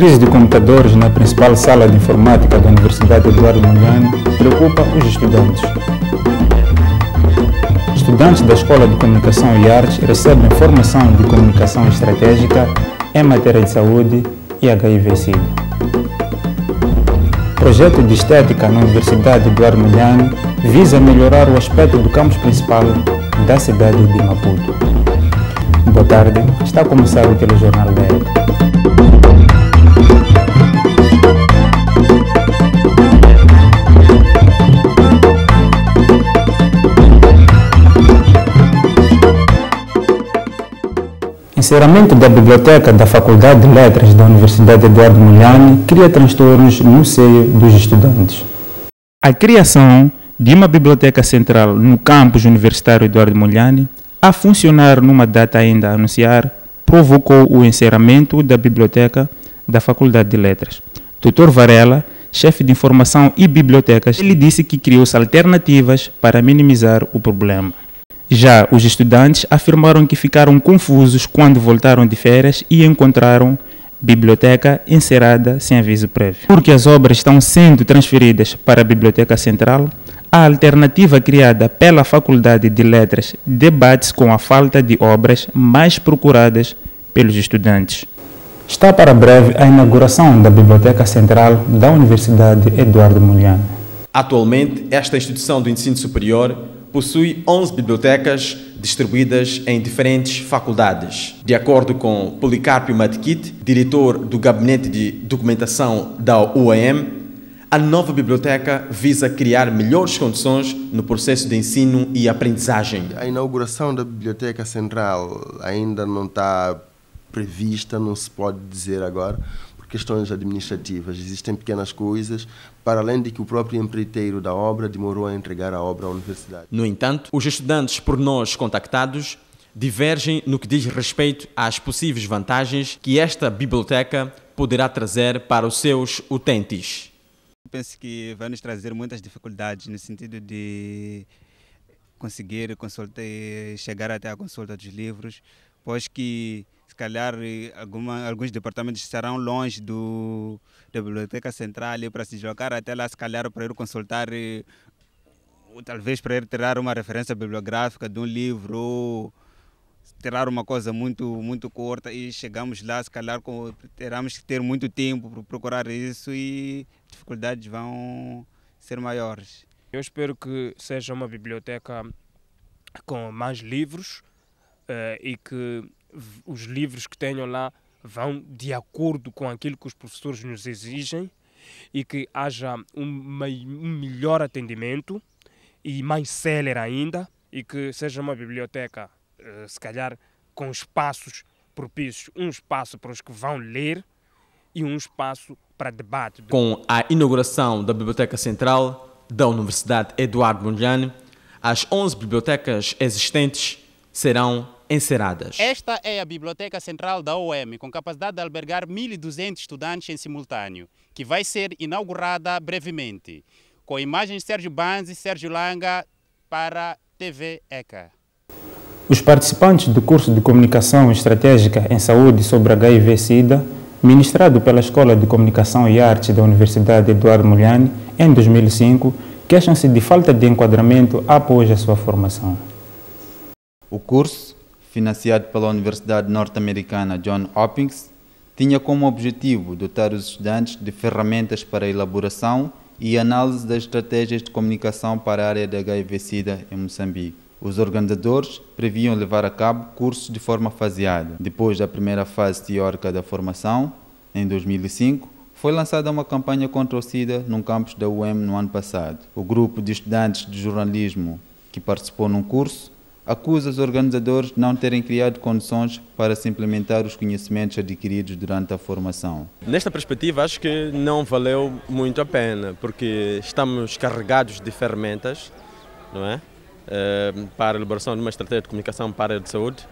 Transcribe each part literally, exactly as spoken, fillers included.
crise de computadores na principal sala de informática da Universidade Eduardo Mondlane preocupa os estudantes. Estudantes da Escola de Comunicação e Artes recebem formação de comunicação estratégica em matéria de saúde e H I V-Sida. Projeto de estética na Universidade Eduardo Mondlane visa melhorar o aspecto do campus principal da cidade de Maputo. Boa tarde, está a começar o telejornal da ECA. Encerramento da biblioteca da Faculdade de Letras da Universidade Eduardo Mondlane cria transtornos no seio dos estudantes. A criação de uma biblioteca central no campus universitário Eduardo Mondlane, a funcionar numa data ainda a anunciar, provocou o encerramento da biblioteca da Faculdade de Letras. doutor Varela, chefe de informação e bibliotecas, ele disse que criou-se alternativas para minimizar o problema. Já os estudantes afirmaram que ficaram confusos quando voltaram de férias e encontraram biblioteca encerrada sem aviso prévio. Porque as obras estão sendo transferidas para a Biblioteca Central, a alternativa criada pela Faculdade de Letras debate-se com a falta de obras mais procuradas pelos estudantes. Está para breve a inauguração da Biblioteca Central da Universidade Eduardo Mondlane. Atualmente, esta instituição do ensino superior possui onze bibliotecas distribuídas em diferentes faculdades. De acordo com Policarpio Matiquite, diretor do Gabinete de Documentação da U A M, a nova biblioteca visa criar melhores condições no processo de ensino e aprendizagem. A inauguração da Biblioteca Central ainda não está prevista, não se pode dizer agora, por questões administrativas. Existem pequenas coisas, para além de que o próprio empreiteiro da obra demorou a entregar a obra à universidade. No entanto, os estudantes por nós contactados divergem no que diz respeito às possíveis vantagens que esta biblioteca poderá trazer para os seus utentes. Penso que vai nos trazer muitas dificuldades no sentido de conseguir consultar, chegar até a consulta dos livros, pois que se calhar alguma, alguns departamentos estarão longe do, da Biblioteca Central e para se deslocar até lá, se calhar para ir consultar, ou talvez para ir tirar uma referência bibliográfica de um livro, ou tirar uma coisa muito, muito curta e chegamos lá, se calhar com, teremos que ter muito tempo para procurar isso e dificuldades vão ser maiores. Eu espero que seja uma biblioteca com mais livros uh, e que os livros que tenham lá vão de acordo com aquilo que os professores nos exigem e que haja um, um melhor atendimento e mais célere ainda e que seja uma biblioteca, uh, se calhar, com espaços propícios, um espaço para os que vão ler e um espaço para debate. Com a inauguração da Biblioteca Central da Universidade Eduardo Mondlane, as onze bibliotecas existentes serão encerradas. Esta é a Biblioteca Central da U A M, com capacidade de albergar mil e duzentos estudantes em simultâneo, que vai ser inaugurada brevemente, com imagens de Sérgio Banzi e Sérgio Langa para T V ECA. Os participantes do curso de Comunicação Estratégica em Saúde sobre H I V-Sida, ministrado pela Escola de Comunicação e Artes da Universidade Eduardo Mondlane em dois mil e cinco, queixam-se de falta de enquadramento após a sua formação. O curso, financiado pela Universidade Norte-Americana Johns Hopkins, tinha como objetivo dotar os estudantes de ferramentas para a elaboração e análise das estratégias de comunicação para a área de H I V-Sida em Moçambique. Os organizadores previam levar a cabo cursos de forma faseada. Depois da primeira fase teórica da formação, em dois mil e cinco, foi lançada uma campanha contra o SIDA num campus da U A M no ano passado. O grupo de estudantes de jornalismo que participou num curso acusa os organizadores de não terem criado condições para se implementar os conhecimentos adquiridos durante a formação. Nesta perspectiva, acho que não valeu muito a pena, porque estamos carregados de ferramentas, não é? Uh, para a elaboração de uma estratégia de comunicação para a área de saúde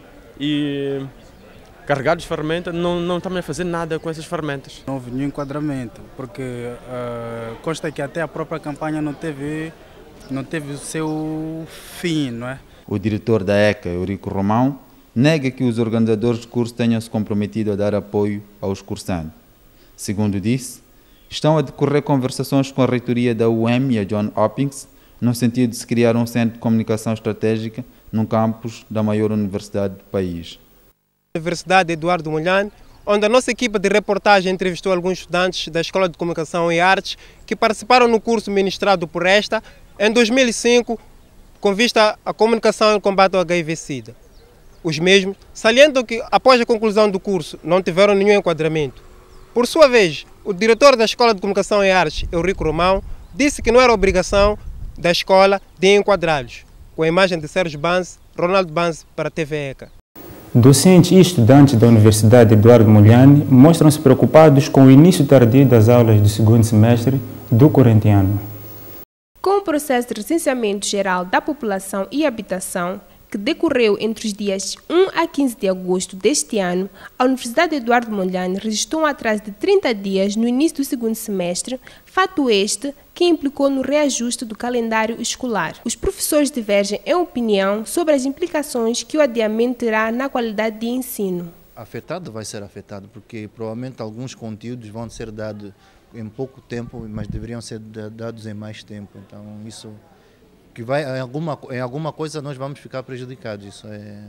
e carregados de ferramentas, não, não estamos a fazer nada com essas ferramentas. Não houve nenhum enquadramento, porque uh, consta que até a própria campanha não teve, não teve o seu fim, não é? O diretor da ECA, Eurico Romão, nega que os organizadores de curso tenham se comprometido a dar apoio aos cursantes. Segundo disse, estão a decorrer conversações com a reitoria da U E M e a John Hopkins no sentido de se criar um centro de comunicação estratégica no campus da maior universidade do país. Universidade Eduardo Mondlane, onde a nossa equipa de reportagem entrevistou alguns estudantes da Escola de Comunicação e Artes que participaram no curso ministrado por esta em dois mil e cinco com vista à comunicação e combate ao H I V-Sida. Os mesmos salientam que, após a conclusão do curso, não tiveram nenhum enquadramento. Por sua vez, o diretor da Escola de Comunicação e Artes, Eurico Romão, disse que não era obrigação da escola de enquadrá-los. Com a imagem de Sérgio Banzi, Ronaldo Banzi para a T V ECA. Docentes e estudantes da Universidade Eduardo Mondlane mostram-se preocupados com o início tardio das aulas do segundo semestre do corrente ano. Com o processo de recenseamento geral da população e habitação, que decorreu entre os dias um a quinze de agosto deste ano, a Universidade Eduardo Mondlane registrou um atraso de trinta dias no início do segundo semestre, fato este que implicou no reajuste do calendário escolar. Os professores divergem em opinião sobre as implicações que o adiamento terá na qualidade de ensino. Afetado vai ser afetado, porque provavelmente alguns conteúdos vão ser dados em pouco tempo, mas deveriam ser dados em mais tempo. Então isso... que vai, em, alguma, em alguma coisa nós vamos ficar prejudicados, isso é...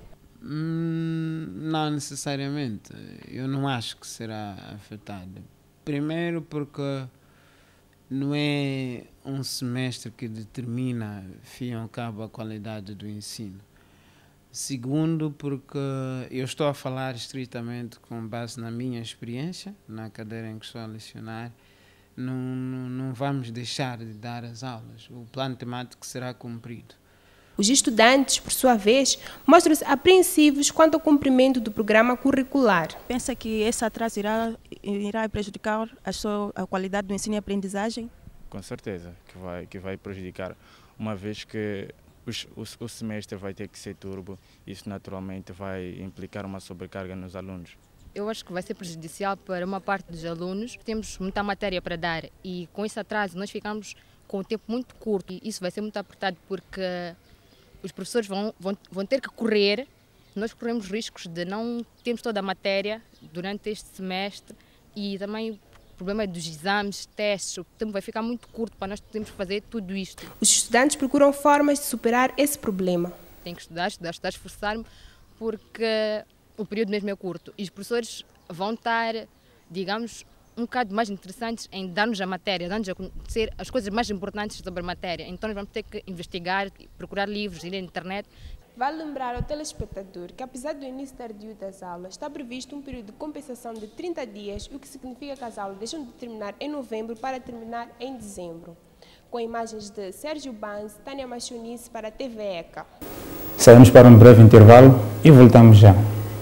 Hum, não necessariamente, eu não acho que será afetado. Primeiro porque não é um semestre que determina, fim ao cabo, a qualidade do ensino. Segundo porque eu estou a falar estritamente com base na minha experiência, na cadeira em que estou a lecionar. Não, não, não vamos deixar de dar as aulas. O plano temático será cumprido. Os estudantes, por sua vez, mostram-se apreensivos quanto ao cumprimento do programa curricular. Pensa que esse atraso irá, irá prejudicar a, sua, a qualidade do ensino e aprendizagem? Com certeza que vai, que vai prejudicar, uma vez que os, o, o semestre vai ter que ser turbo. Isso naturalmente vai implicar uma sobrecarga nos alunos. Eu acho que vai ser prejudicial para uma parte dos alunos. Temos muita matéria para dar e com esse atraso nós ficamos com o tempo muito curto. E isso vai ser muito apertado porque os professores vão, vão, vão ter que correr. Nós corremos riscos de não termos toda a matéria durante este semestre e também o problema dos exames, testes, o tempo vai ficar muito curto para nós termos que fazer tudo isto. Os estudantes procuram formas de superar esse problema. Tenho que estudar, estudar, estudar, esforçar-me porque o período mesmo é curto e os professores vão estar, digamos, um bocado mais interessantes em dar-nos a matéria, dar-nos a conhecer as coisas mais importantes sobre a matéria. Então nós vamos ter que investigar, procurar livros, ir à internet. Vale lembrar ao telespectador que, apesar do início tardio das aulas, está previsto um período de compensação de trinta dias, o que significa que as aulas deixam de terminar em novembro para terminar em dezembro. Com imagens de Sérgio Banzi, Tânia Machonice para a T V ECA. Saímos para um breve intervalo e voltamos já.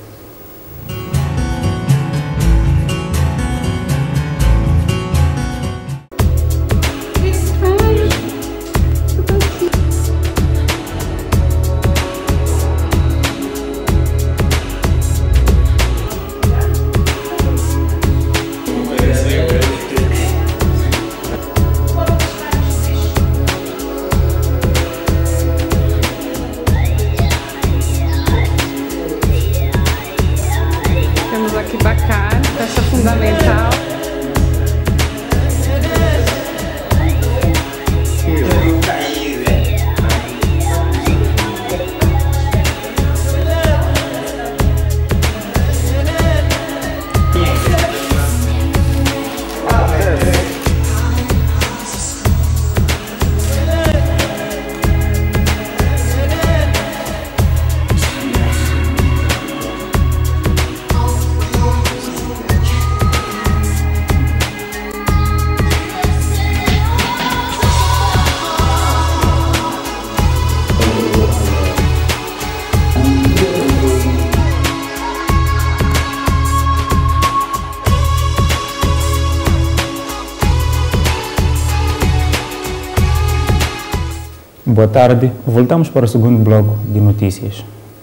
Boa tarde, voltamos para o segundo bloco de notícias.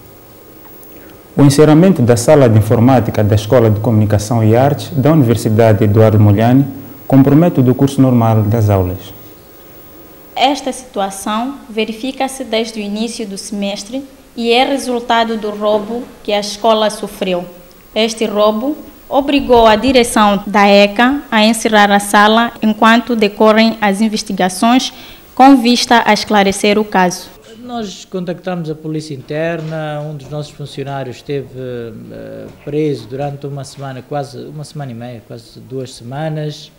O encerramento da sala de informática da Escola de Comunicação e Artes da Universidade Eduardo Mondlane compromete o curso normal das aulas. Esta situação verifica-se desde o início do semestre e é resultado do roubo que a escola sofreu. Este roubo obrigou a direção da ECA a encerrar a sala enquanto decorrem as investigações com vista a esclarecer o caso. Nós contactamos a Polícia Interna, um dos nossos funcionários esteve uh, preso durante uma semana, quase uma semana e meia, quase duas semanas,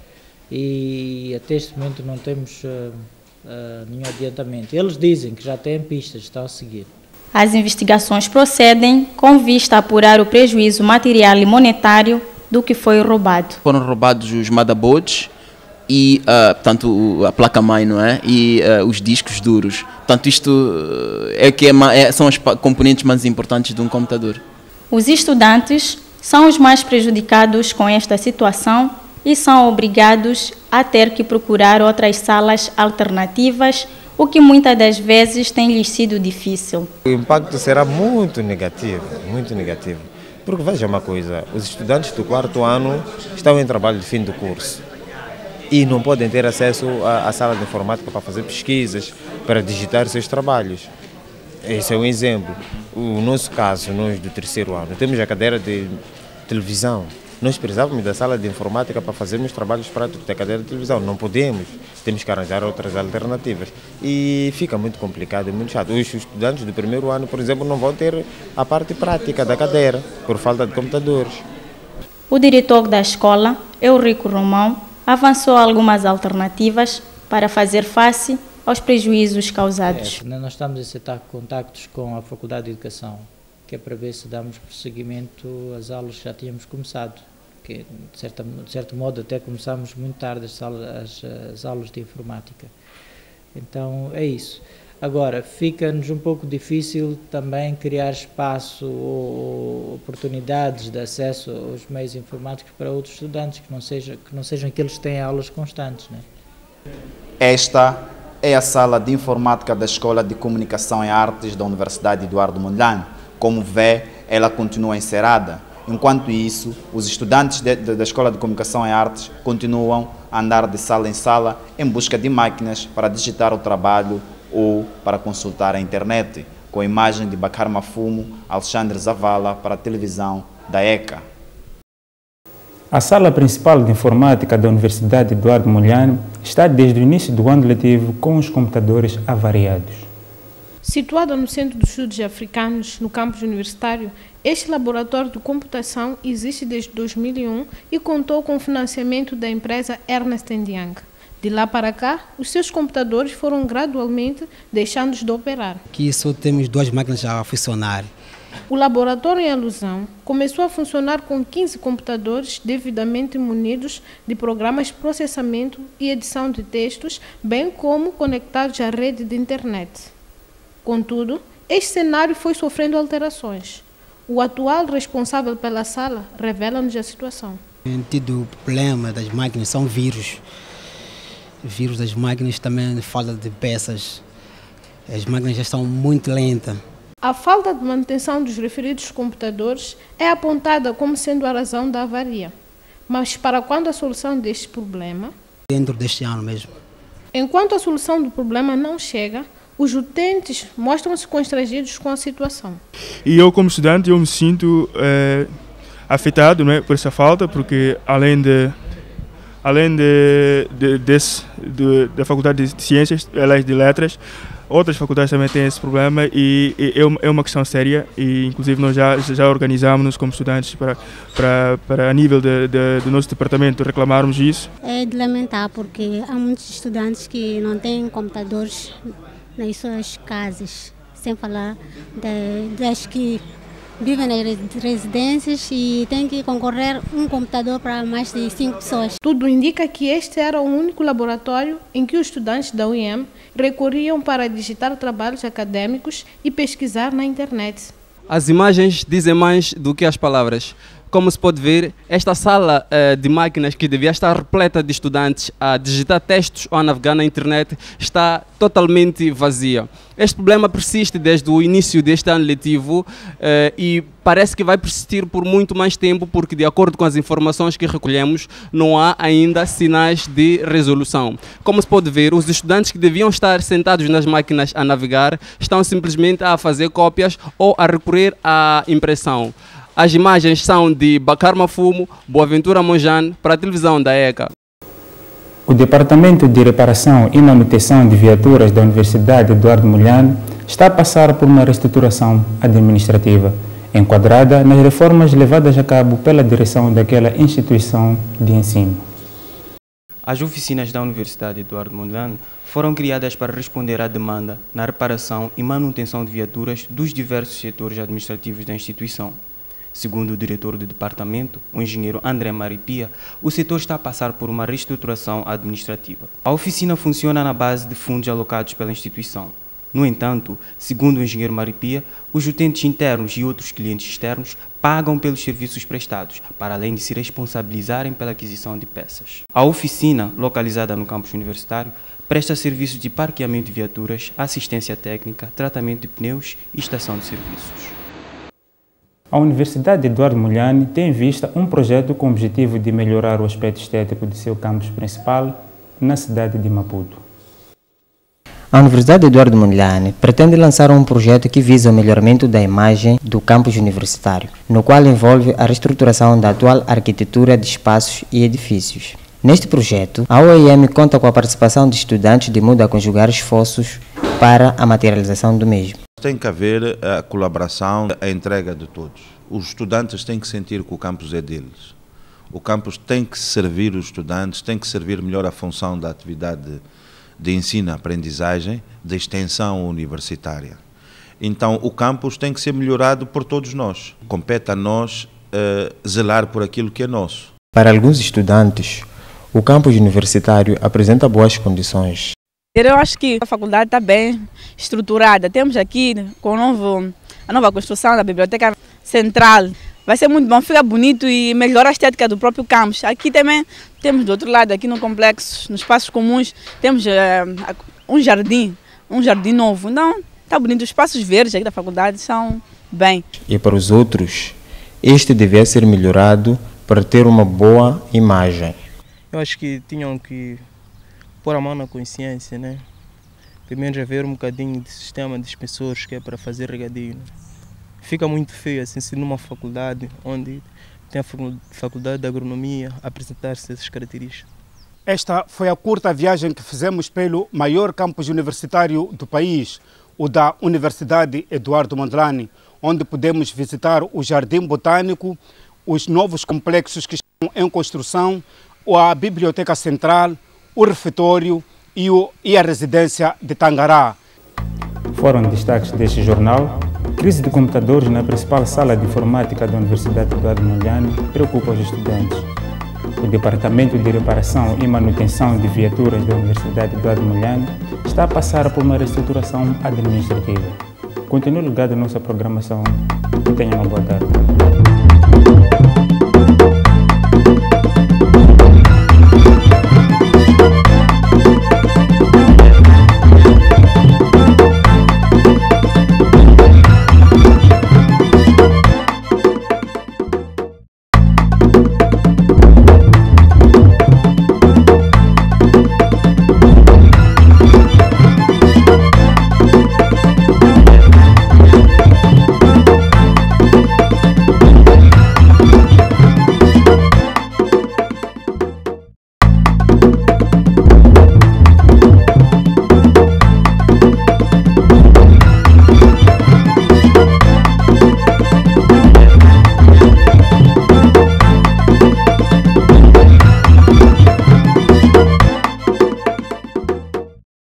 e até este momento não temos uh, uh, nenhum adiantamento. Eles dizem que já têm pistas, estão a seguir. As investigações procedem com vista a apurar o prejuízo material e monetário do que foi roubado. Foram roubados os motherboards e uh, portanto, a placa-mãe, não é? E uh, os discos duros. Portanto, isto uh, é que é, é, são os componentes mais importantes de um computador. Os estudantes são os mais prejudicados com esta situação e são obrigados a ter que procurar outras salas alternativas, o que muitas das vezes tem lhes sido difícil. O impacto será muito negativo, muito negativo. Porque veja uma coisa, os estudantes do quarto ano estão em trabalho de fim do curso e não podem ter acesso à, à sala de informática para fazer pesquisas, para digitar seus trabalhos. Esse é um exemplo. O nosso caso, nós do terceiro ano, temos a cadeira de televisão. Nós precisávamos da sala de informática para fazermos trabalhos práticos da cadeira de televisão. Não podemos, temos que arranjar outras alternativas. E fica muito complicado e muito chato. Os estudantes do primeiro ano, por exemplo, não vão ter a parte prática da cadeira, por falta de computadores. O diretor da escola, Eurico Romão, avançou algumas alternativas para fazer face aos prejuízos causados. É, nós estamos a aceitar contactos com a Faculdade de Educação, que é para ver se damos prosseguimento às aulas que já tínhamos começado. Que, de, certa, de certo modo, até começámos muito tarde as, as, as aulas de informática. Então, é isso. Agora, fica-nos um pouco difícil também criar espaço ou oportunidades de acesso aos meios informáticos para outros estudantes, que não, seja, que não sejam aqueles que têm aulas constantes, né? Esta é a sala de informática da Escola de Comunicação e Artes da Universidade Eduardo Mondlane. Como vê, ela continua encerrada. Enquanto isso, os estudantes de, de, da Escola de Comunicação e Artes continuam a andar de sala em sala em busca de máquinas para digitar o trabalho ou para consultar a internet, com a imagem de Bakar Mafumo, Alexandre Zavala, para a televisão da ECA. A sala principal de informática da Universidade Eduardo Mondlane está desde o início do ano letivo com os computadores avariados. Situada no Centro dos Estudos Africanos, no campus universitário, este laboratório de computação existe desde dois mil e um e contou com o financiamento da empresa Ernst and Young. De lá para cá, os seus computadores foram gradualmente deixando de operar. Aqui só temos duas máquinas a funcionar. O laboratório em alusão começou a funcionar com quinze computadores devidamente munidos de programas de processamento e edição de textos, bem como conectados à rede de internet. Contudo, este cenário foi sofrendo alterações. O atual responsável pela sala revela-nos a situação. Tem tido problema das máquinas, são vírus. Vírus das máquinas, também falta de peças. As máquinas já estão muito lentas. A falta de manutenção dos referidos computadores é apontada como sendo a razão da avaria. Mas para quando a solução deste problema? Dentro deste ano mesmo. Enquanto a solução do problema não chega, os utentes mostram-se constrangidos com a situação. E eu, como estudante, eu me sinto é, afetado, né, por essa falta, porque além de além de, de, desse, de, da Faculdade de Ciências, aliás, de Letras, outras faculdades também têm esse problema e, e é uma questão séria e, inclusive, nós já, já organizamos-nos como estudantes para, para, para a nível de, de, do nosso departamento reclamarmos isso. É de lamentar porque há muitos estudantes que não têm computadores nas suas casas, sem falar de, das que vivem nas residências e têm que concorrer um computador para mais de cinco pessoas. Tudo indica que este era o único laboratório em que os estudantes da U I M recorriam para digitar trabalhos acadêmicos e pesquisar na internet. As imagens dizem mais do que as palavras. Como se pode ver, esta sala uh, de máquinas que devia estar repleta de estudantes a digitar textos ou a navegar na internet está totalmente vazia. Este problema persiste desde o início deste ano letivo uh, e parece que vai persistir por muito mais tempo porque, de acordo com as informações que recolhemos, não há ainda sinais de resolução. Como se pode ver, os estudantes que deviam estar sentados nas máquinas a navegar estão simplesmente a fazer cópias ou a recorrer à impressão. As imagens são de Bacar Mafumo, Boaventura Monjane, para a televisão da ECA. O Departamento de Reparação e Manutenção de Viaturas da Universidade Eduardo Mondlane está a passar por uma reestruturação administrativa, enquadrada nas reformas levadas a cabo pela direção daquela instituição de ensino. As oficinas da Universidade Eduardo Mondlane foram criadas para responder à demanda na reparação e manutenção de viaturas dos diversos setores administrativos da instituição. Segundo o diretor do departamento, o engenheiro André Maripia, o setor está a passar por uma reestruturação administrativa. A oficina funciona na base de fundos alocados pela instituição. No entanto, segundo o engenheiro Maripia, os utentes internos e outros clientes externos pagam pelos serviços prestados, para além de se responsabilizarem pela aquisição de peças. A oficina, localizada no campus universitário, presta serviços de parqueamento de viaturas, assistência técnica, tratamento de pneus e estação de serviços. A Universidade Eduardo Mondlane tem em vista um projeto com o objetivo de melhorar o aspecto estético de seu campus principal na cidade de Maputo. A Universidade Eduardo Mondlane pretende lançar um projeto que visa o melhoramento da imagem do campus universitário, no qual envolve a reestruturação da atual arquitetura de espaços e edifícios. Neste projeto, a U E M conta com a participação de estudantes de modo a conjugar esforços para a materialização do mesmo. Tem que haver a colaboração, a entrega de todos. Os estudantes têm que sentir que o campus é deles. O campus tem que servir os estudantes, tem que servir melhor a função da atividade de ensino-aprendizagem, de extensão universitária. Então, o campus tem que ser melhorado por todos nós. Compete a nós uh, zelar por aquilo que é nosso. Para alguns estudantes, o campus universitário apresenta boas condições. Eu acho que a faculdade está bem estruturada. Temos aqui com o novo, a nova construção da biblioteca central. Vai ser muito bom, fica bonito e melhora a estética do próprio campus. Aqui também temos do outro lado, aqui no complexo, nos espaços comuns, temos uh, um jardim, um jardim novo. Então, está bonito. Os espaços verdes aqui da faculdade são bem. E para os outros, este devia ser melhorado para ter uma boa imagem. Eu acho que tinham que pôr a mão na consciência, né? Pelo menos haver um bocadinho de sistema de espessores que é para fazer regadio. Né? Fica muito feio assim, se numa faculdade onde tem a faculdade de agronomia apresentar-se essas características. Esta foi a curta viagem que fizemos pelo maior campus universitário do país, o da Universidade Eduardo Mondlane, onde podemos visitar o Jardim Botânico, os novos complexos que estão em construção, a Biblioteca Central, o refeitório e, o, e a residência de Tangará. Foram destaques deste jornal. Crise de computadores na principal sala de informática da Universidade Eduardo Mondlane preocupa os estudantes. O Departamento de Reparação e Manutenção de Viaturas da Universidade Eduardo Mondlane está a passar por uma reestruturação administrativa. Continue ligado à nossa programação e tenha uma boa tarde.